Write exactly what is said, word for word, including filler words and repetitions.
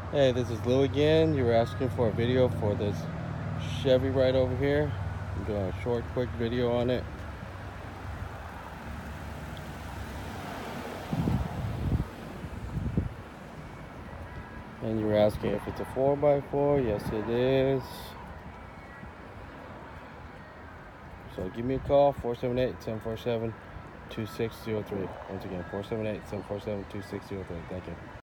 Hey, this is Lou again. You were asking for a video for this Chevy right over here. I'm doing a short, quick video on it. And you were asking if it's a four by four. Yes, it is. So give me a call, four seven eight, seven four seven, two six zero three. Once again, four seven eight, seven four seven, two six zero three. Thank you.